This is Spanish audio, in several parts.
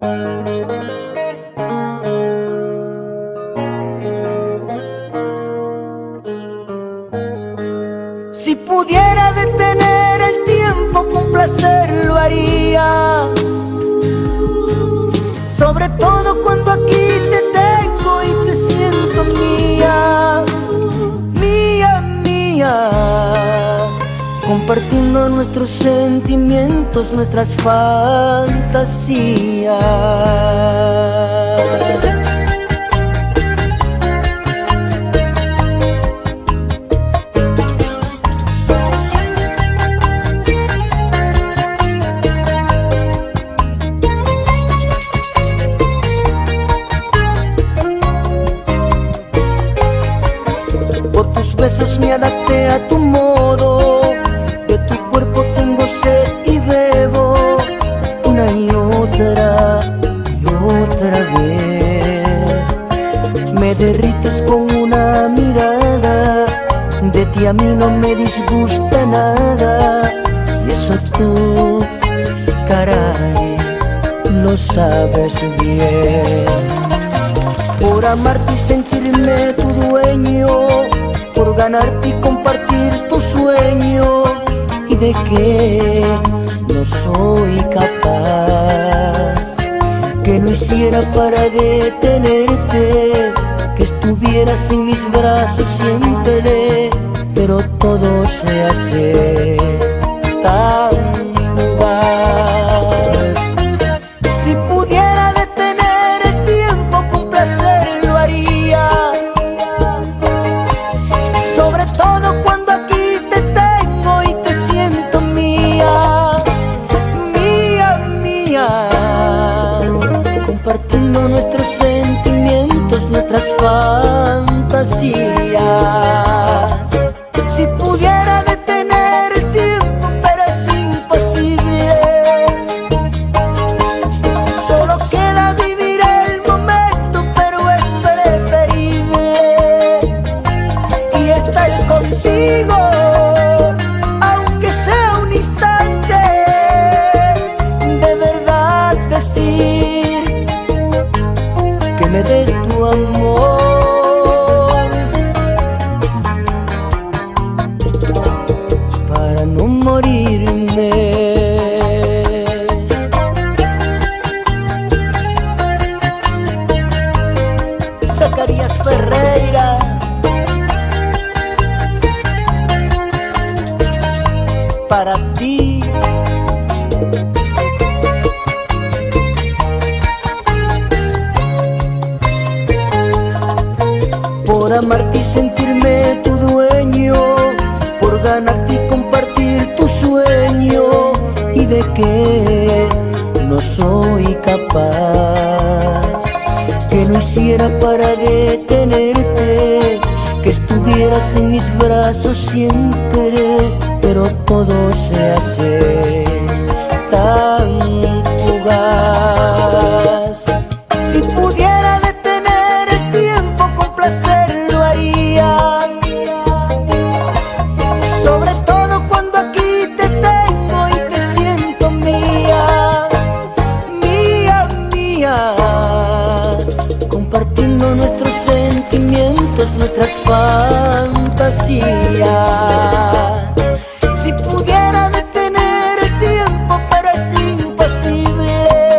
Si pudiera detener el tiempo, con placer lo haría. Sobre todo cuando aquí te tengo y te siento mía, mía, mía. Compartiendo nuestros sentimientos, nuestras fantasías. Por tus besos me adapté a tu modo, de tu cuerpo tengo sed y bebo una y otra vez. Me derrites con una mirada, de ti a mí no me disgusta nada. Y eso tú, caray, lo sabes bien. Por amarte y sentirme tu dueño, por ganarte y compartir tu sueño, y de que no soy capaz, que no hiciera para detenerte, que estuvieras en mis brazos siempre, pero todo se hace tan fugaz. Si pudiera detener el tiempo, con placer lo haría. Sobre todo cuando aquí te tengo y te siento mía, mía, mía. Compartiendo nuestros sentimientos, nuestras fantasías. Si pudiera detener el tiempo, pero es imposible. Solo queda vivir el momento, pero es preferible. Y estar contigo, aunque sea un instante. De verdad decir que me des tu amor, para no morirme. Zacarías Ferreira. Para ti. Por amarte y sentirme tu dueño, por ganarte y compartir tu sueño, y de que no soy capaz, que no hiciera para detenerte, que estuvieras en mis brazos siempre, pero todo se hace tan fugaz. Si pudiera detener el tiempo, con placer lo haría. Sobre todo cuando aquí te tengo y te siento mía, mía, mía. Compartiendo nuestros sentimientos, nuestras fantasías. Si pudiera detener el tiempo, pero es imposible.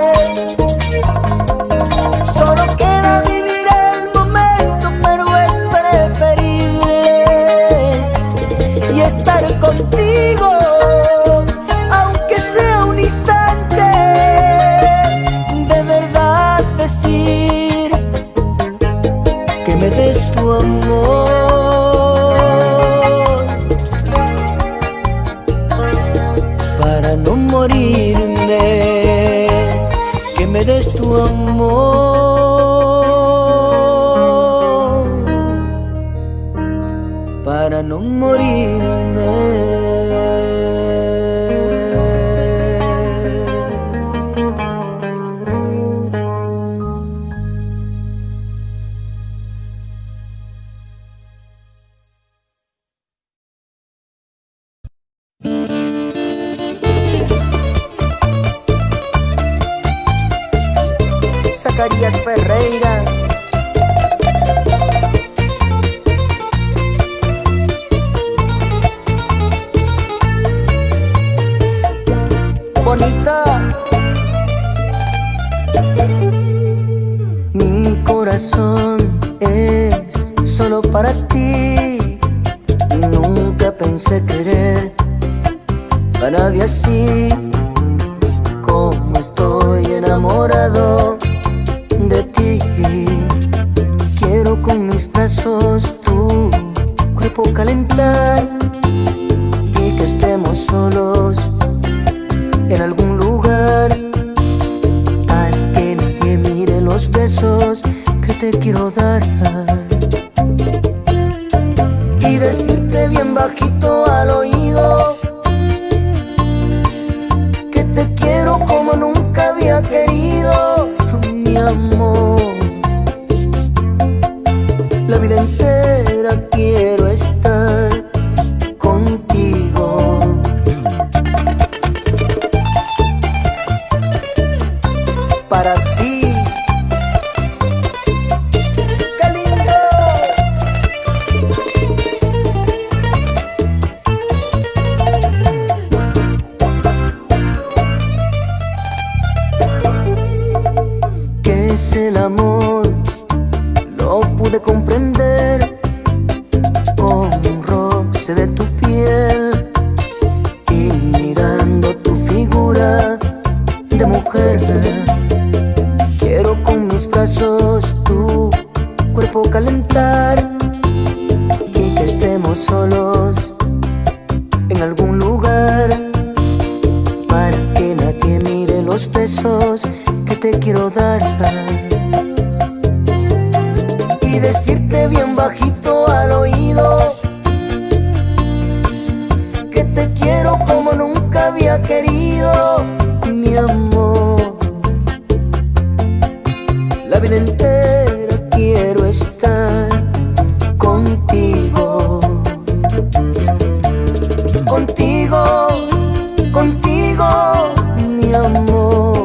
Zacarías Ferreira. Bonita. Mi corazón es solo para ti. Nunca pensé querer a nadie así. Como estoy enamorado de ti. Quiero con mis brazos tu cuerpo calentar y que estemos solos en algún lugar para que nadie mire los besos que te quiero dar y decirte bien bajito al oído que te quiero como nunca había querido, mi amor. La vida entera quiero estar contigo. Para ti, qué lindo. ¿Qué es el amor? Lo pude comprender con un roce de tu piel y mirando tu figura de mujer. Quiero con mis brazos tu cuerpo calentar y que estemos solos en algún lugar para que nadie mire los besos que te quiero dar y decirte bien bajito al oído que te quiero como nunca había querido, mi amor. La vida entera quiero estar contigo. Contigo, contigo, mi amor.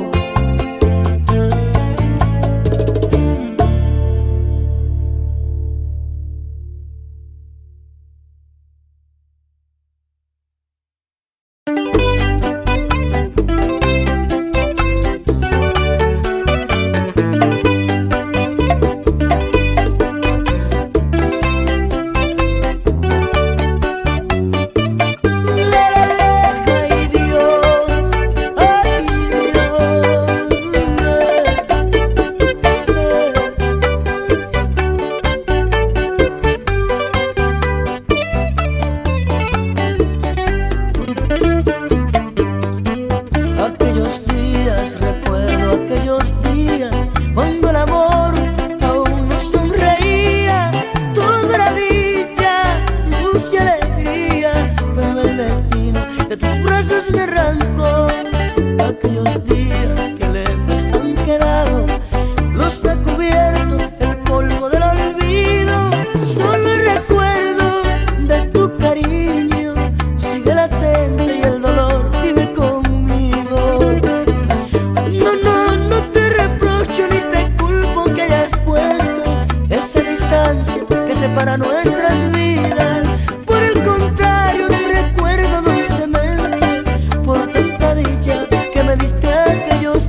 Para nuestras vidas, por el contrario te recuerdo dulcemente por tanta dicha que me diste aquellos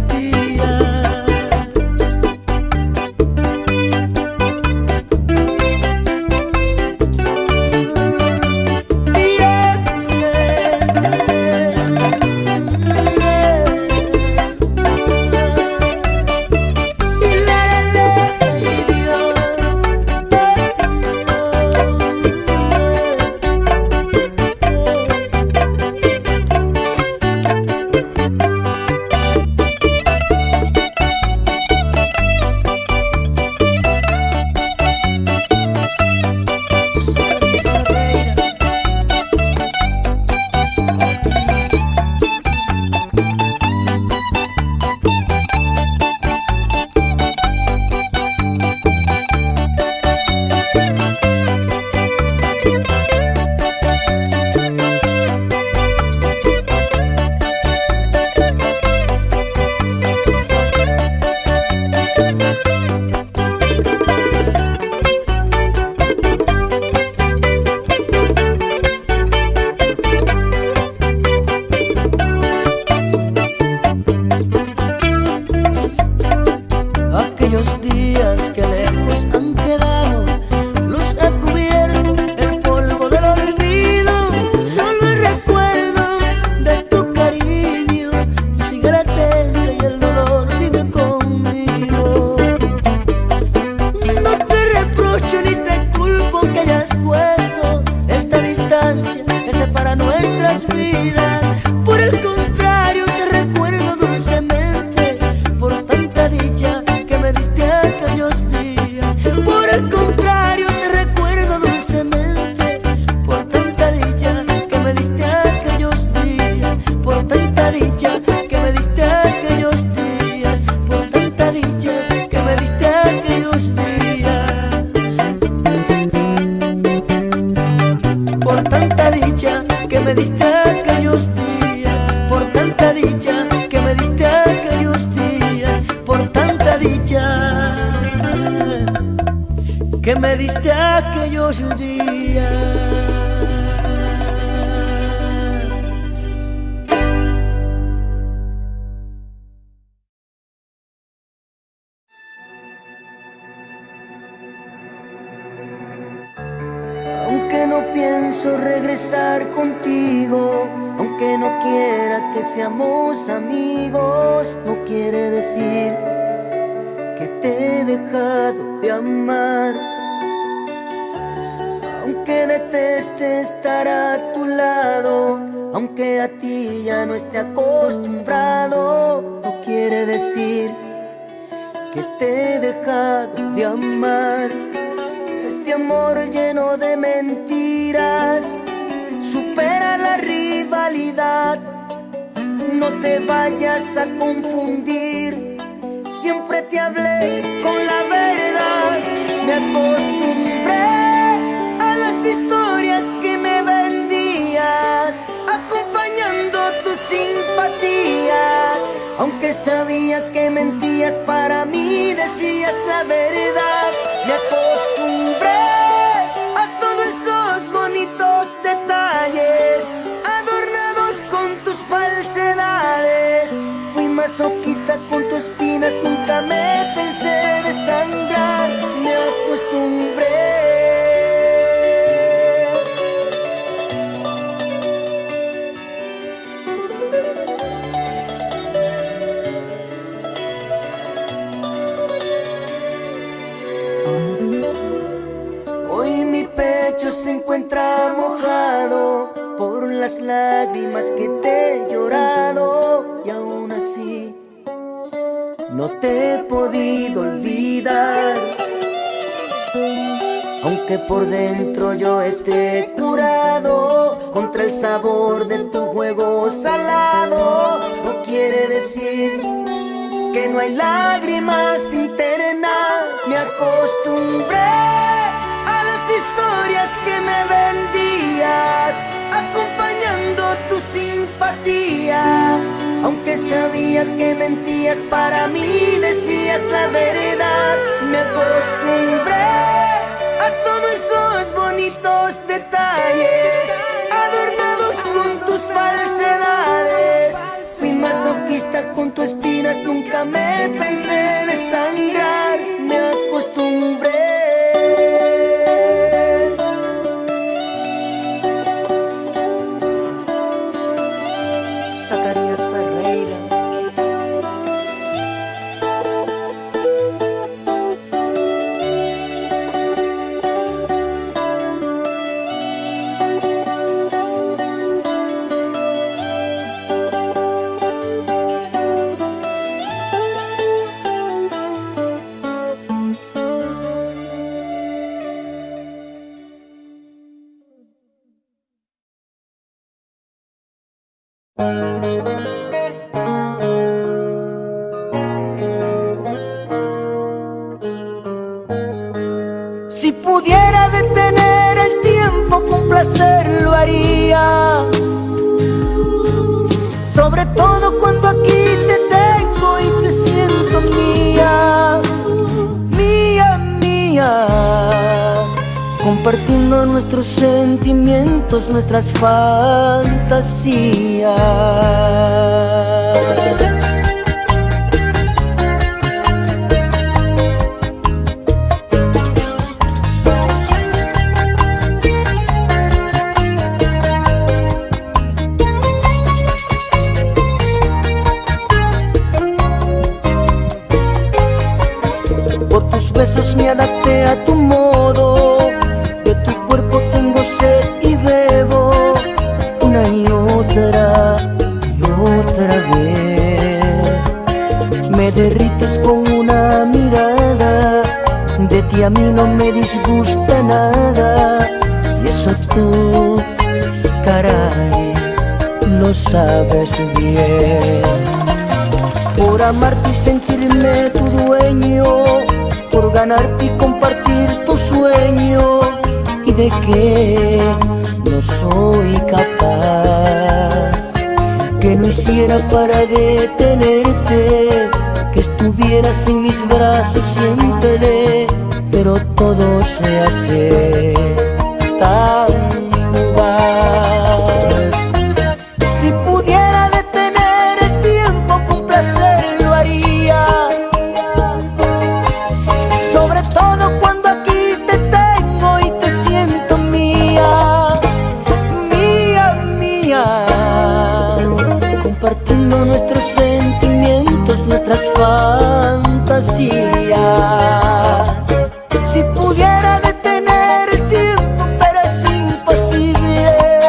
me diste aquellos días. Aunque no pienso regresar contigo, aunque no quiera que seamos amigos, no quiere decir que te he dejado de amar. Aunque deteste estar a tu lado, aunque a ti ya no esté acostumbrado, no quiere decir que te he dejado de amar. Este amor lleno de mentiras supera la rivalidad. No te vayas a confundir, siempre te hablé con la verdad. Me acostumbré a las historias que me vendías, acompañando tus simpatías. Aunque sabía que mentías, para mí decías la verdad. Me acostumbré a todos esos bonitos detalles, adornados con tus falsedades. Fui masoquista con tus espinas, nunca me pensé desangrar. Me acostumbré. Hoy mi pecho se encuentra mojado por las lágrimas que te he llorado, y aún así no te he podido olvidar. Aunque por dentro yo esté curado contra el sabor de tu juego salado, no quiere decir que no hay lágrimas internas. Me acostumbré a las historias que me vendías, acompañando tu simpatía. Aunque sabía que mentías, para mí decías la verdad. Me acostumbré a todos esos bonitos detalles, adornados con tus falsedades. Fui masoquista con tus espinas, nunca me pensé desangrar. Me acostumbré. Zacarías Ferreira. Si pudiera detener el tiempo, con placer lo haría. Sobre todo cuando aquí te tengo y te siento mía, mía, mía. Compartiendo nuestros sentimientos, nuestras fantasías. Por tus besos me adapté a tu modo, de tu cuerpo tengo sed y bebo una y otra vez. Me derrites con una mirada, de ti a mí no me disgusta nada. Y eso tú, caray, lo sabes bien. Por amarte y sentirme tu dueño, por ganarte y compartir tu sueño, y de que no soy capaz, que no hiciera para detenerte, que estuvieras en mis brazos siempre, pero todo se hace tan fugaz. Si pudiera detener el tiempo con placer lo haría, sobre todo cuando aquí te tengo y te siento mía, mía, mía, compartiendo nuestros sentimientos, nuestras fantasías. Si pudiera detener el tiempo, pero es imposible.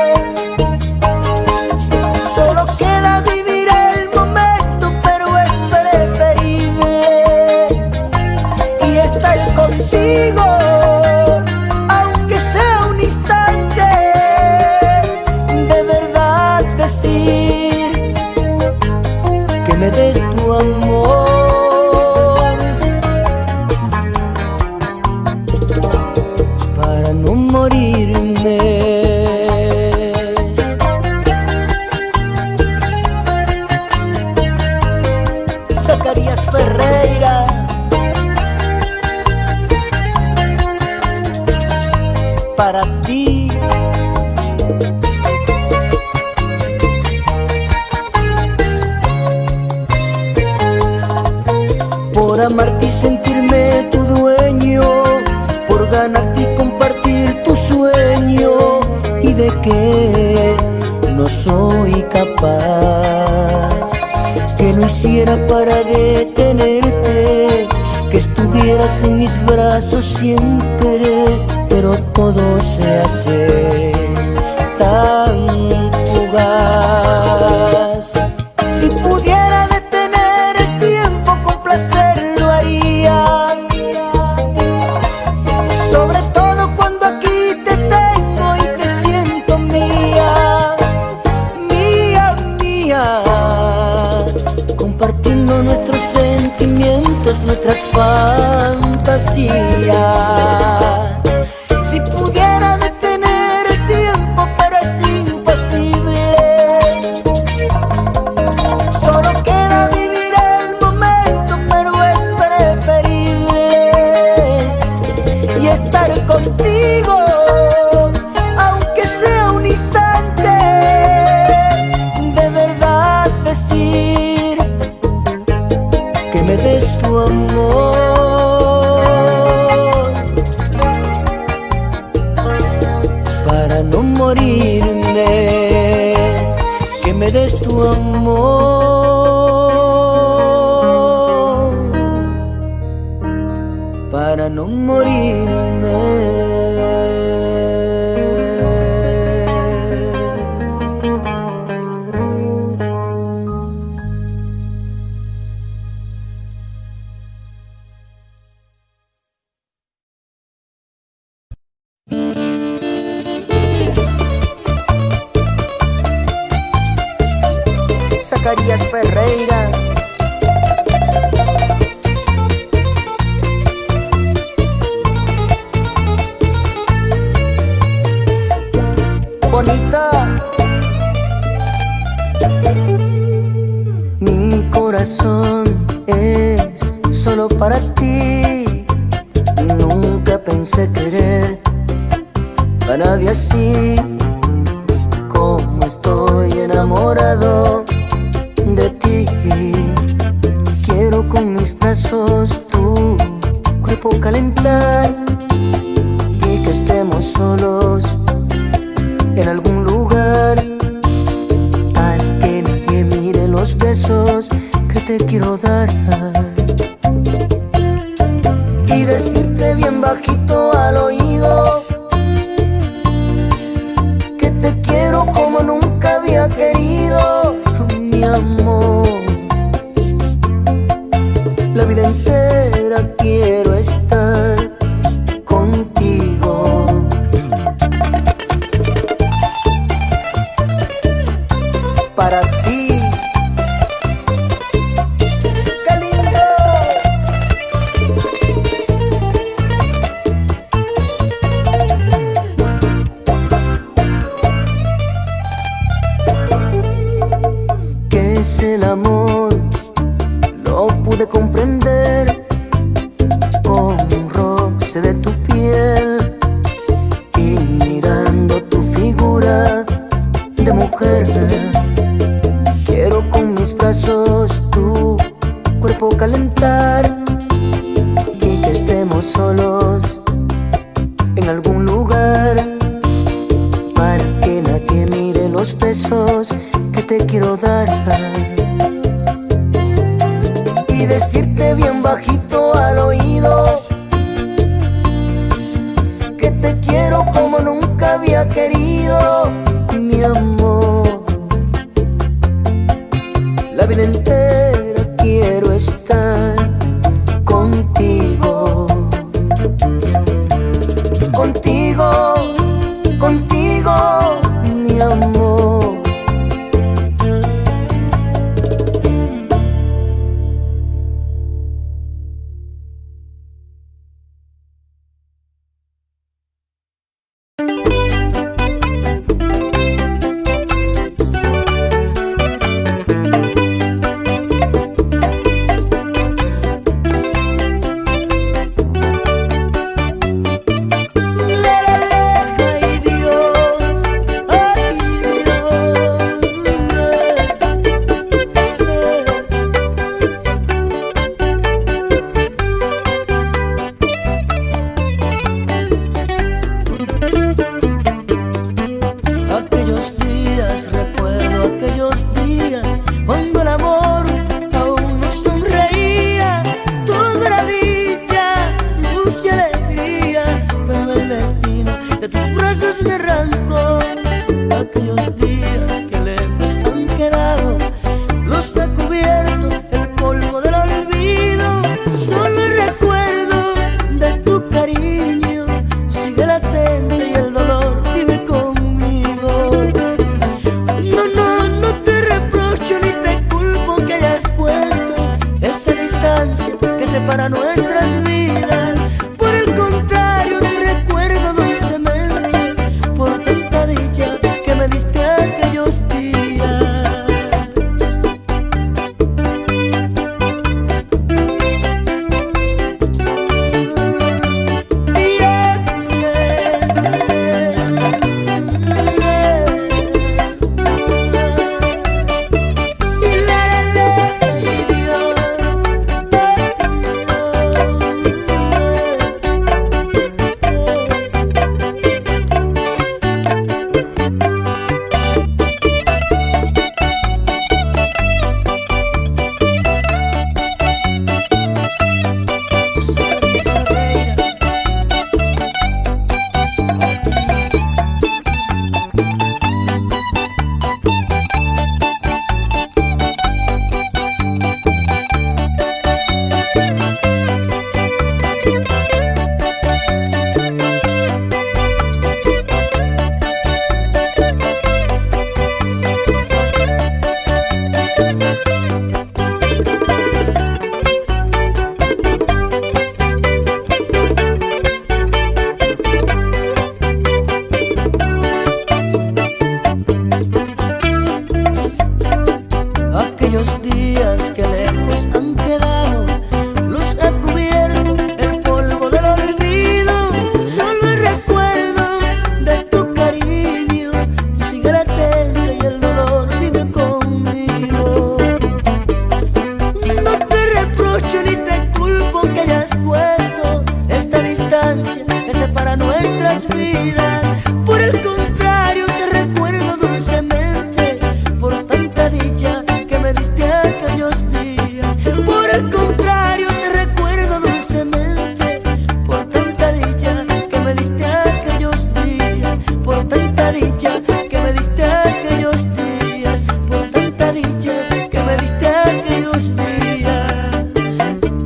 Solo queda vivir el momento, pero es preferible. Y estar contigo, aunque sea un instante, de verdad decir que me des tu amor. Zacarías Ferreira, para ti. Por amarte y sentirme tu dueño, por ganarte y compartir tu sueño, y de que no soy capaz, que no hiciera para detenerte, que estuvieras en mis brazos siempre, pero todo se hace tan fugaz. Si pudiera detener el tiempo con placer lo haría, sobre todo cuando aquí te tengo y te siento mía, mía, mía, compartiendo nuestros sentimientos, nuestras fantasías. Si pudiera detener el tiempo, pero es imposible. Solo queda vivir el momento, pero es preferible. Y estar contigo, aunque sea un instante, de verdad decir que me des tu amor, para no morirme, que me des tu amor, para no morirme. Zacarías Ferreira, bonita. Mi corazón es solo para ti. Nunca pensé querer a nadie así. Como estoy enamorado de ti, quiero con mis brazos tu cuerpo calentar y que estemos solos en algún lugar, para que nadie mire los besos que te quiero dar, y decirte bien bajito al oído que te quiero como nunca había querido, mi amor. La vida entera quiero estar contigo. Para ti, qué lindo. ¿Qué es el amor? Lo pude comprender con un roce de cuerpo calentar y que estemos solos en algún lugar para que nadie mire los besos que te quiero dar y decirte bien bajito al oído que te quiero como nunca había querido, mi amor. La vida entera quiero estar contigo, contigo, contigo, mi amor. Para nuestras vidas, por el contrario te recuerdo dulcemente por tanta dicha que me diste aquellos días. Aquellos días que lejos han quedado, los ha cubierto el polvo del olvido. Solo el recuerdo de tu cariño sigue latente y el dolor vive conmigo. No te reprocho ni te culpo que hayas puesto esta distancia que separa nuestras vidas. Por el contrario te recuerdo dulcemente por tanta dicha que me diste aquellos días. Por el contrario te recuerdo dulcemente por tanta dicha que me diste aquellos días. Por tanta dicha que me diste aquellos días. Por tanta dicha que me diste aquellos días.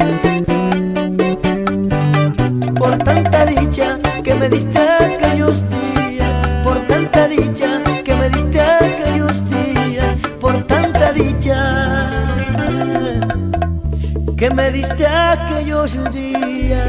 Por tanta dicha que me diste aquellos días. Por tanta dicha que me diste aquellos días. Por tanta dicha que me diste aquellos días.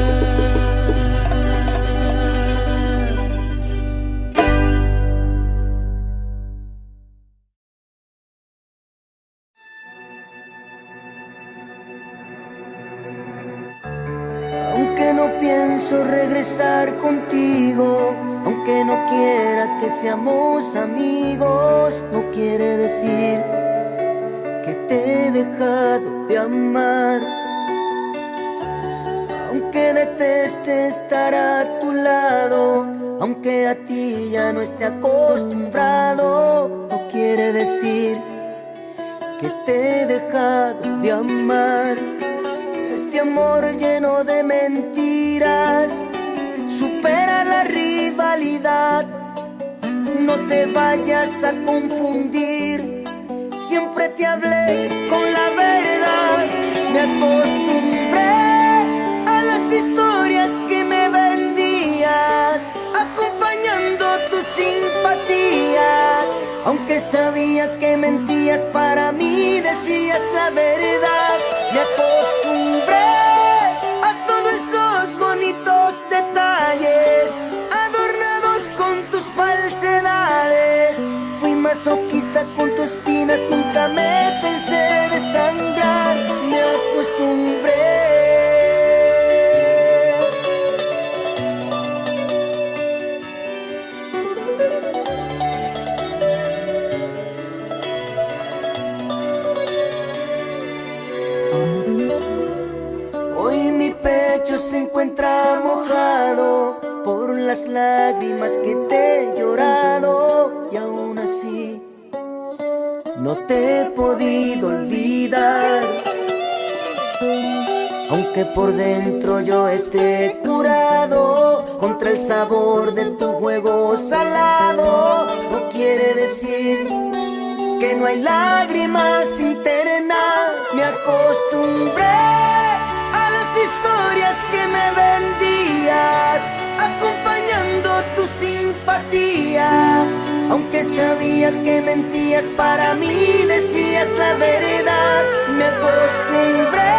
Aunque no pienso regresar contigo, aunque no quiera que seamos amigos, no quiere decir que te he dejado de amar. Aunque deteste estar a tu lado, aunque a ti ya no esté acostumbrado, no quiere decir que te he dejado de amar. Este amor lleno de mentiras supera la rivalidad. No te vayas a confundir, siempre te hablé con la verdad. Me acostumbré a las historias que me vendías, acompañando tus simpatías. Aunque sabía que mentías, para mí decías la verdad. Me acostumbré a todos esos bonitos detalles adornados con tus falsedades. Fui masoquista con tus espinas, nunca me pensé desangrar. Me acostumbré. Hoy mi pecho se encuentra mojado por las lágrimas que te he llorado, y aún así no te he podido olvidar. Aunque por dentro yo esté curado contra el sabor de tu juego salado, no quiere decir que no hay lágrimas internas. Me acostumbré a las historias que me vendías, acompañando tu simpatía. Aunque sabía que mentías, para mí decías la verdad. Me acostumbré